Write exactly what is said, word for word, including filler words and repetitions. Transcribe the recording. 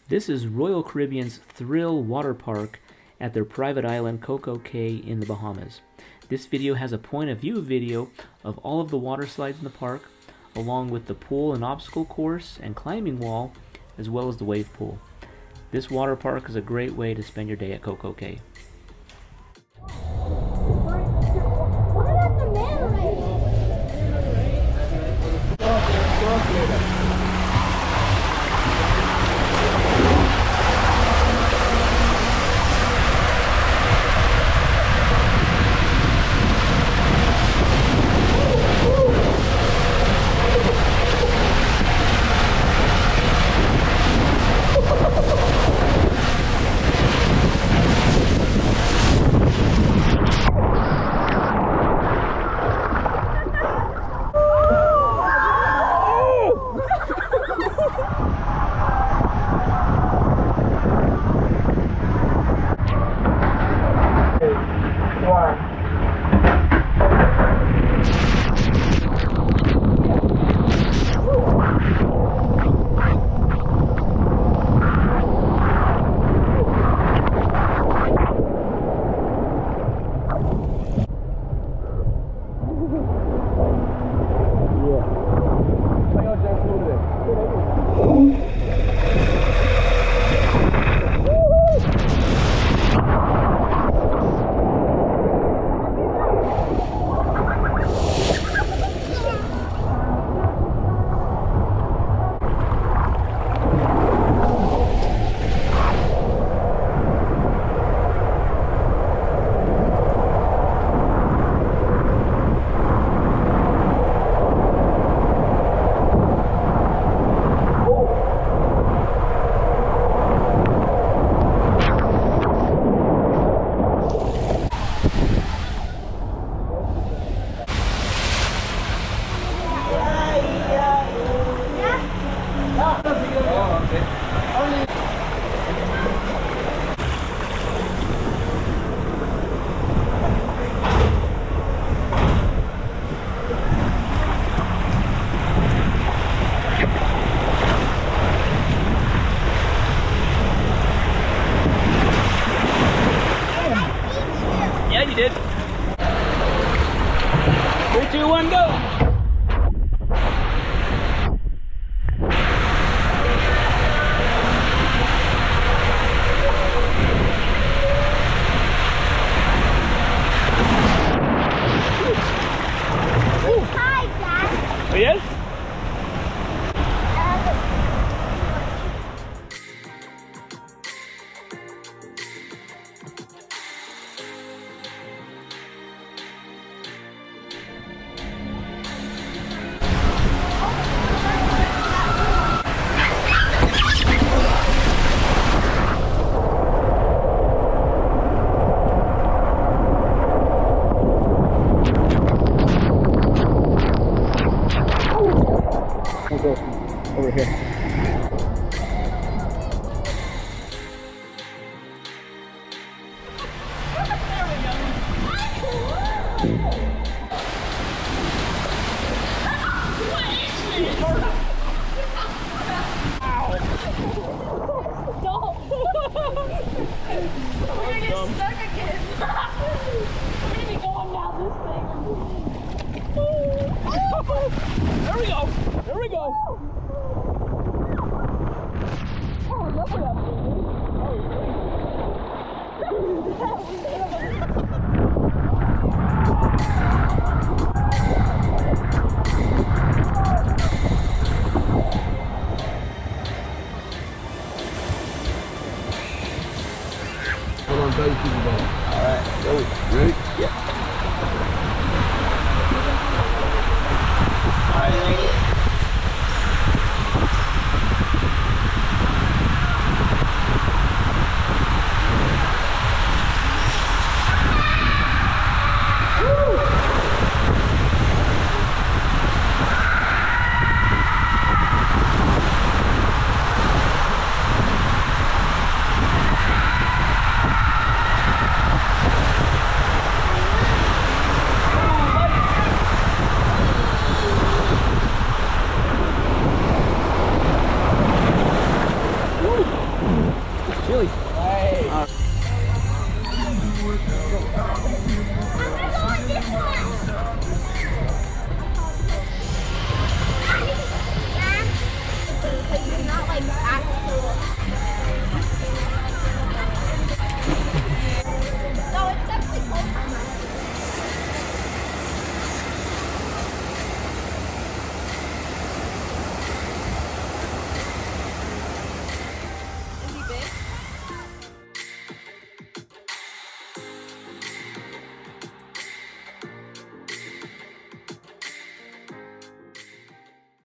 This is Royal Caribbean's Thrill Water Park at their private island CocoCay in the Bahamas. This video has a point of view video of all of the water slides in the park, along with the pool and obstacle course and climbing wall, as well as the wave pool. This water park is a great way to spend your day at CocoCay. You did. Three, two, one, go. Hi, Dad. Oh, yes? Over here. There we go. There we go. Oh, look at that. Hold on, tell you people about it. All right, go. Ready? Yeah. All right, lady. Billy.